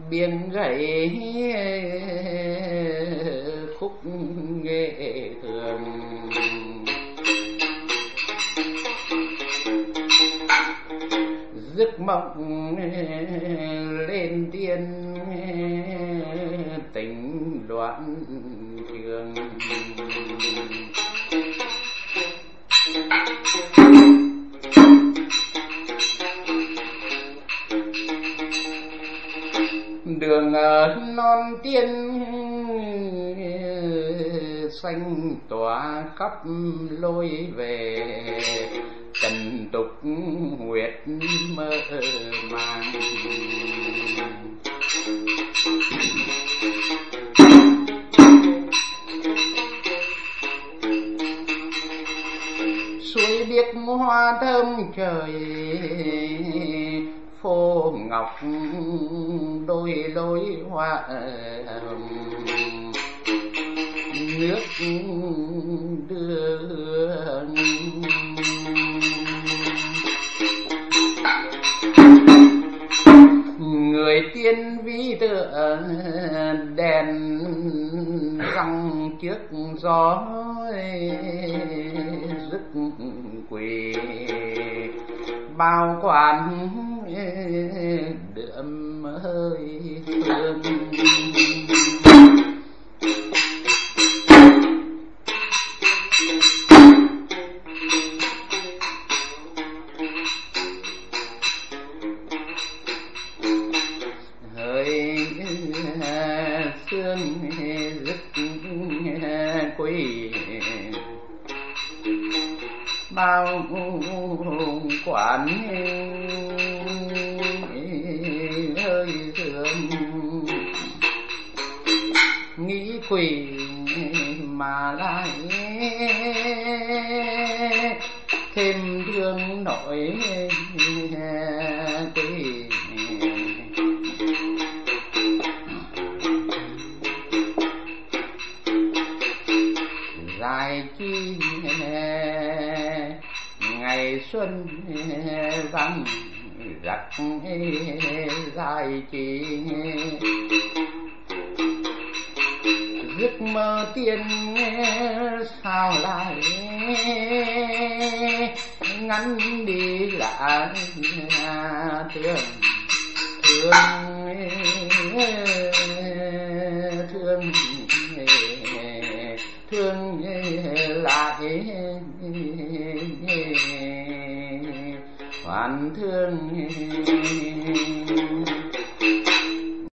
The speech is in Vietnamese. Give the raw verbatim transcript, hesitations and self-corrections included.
biên gậy khúc nghệ thường. Giấc mộng lên tiên tình đoạn trường. Đường non tiên xanh tỏa khắp lối về, trần tục huyết mơ màng. Suối biếc hoa thơm trời, phô ngọc đôi lối hoa nước đưa. Người tiên ví tựa đèn răng trước gió rực quỳ, bao quan đượm hơi thương. Hơi sương rực quỳ, bao quản hơi thương. Nghĩ quỳ mà lại thêm thương nỗi quỳ. Dài chi ngày xuân vắng rắc dài chi, giấc mơ tiên sao lại ngắn đi lại. Thương thương thương thương lại hoàn thương.